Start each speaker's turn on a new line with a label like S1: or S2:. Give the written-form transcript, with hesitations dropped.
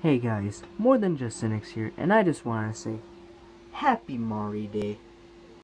S1: Hey guys, More Than Just Cynics here, and I just want to say Happy Maury Day.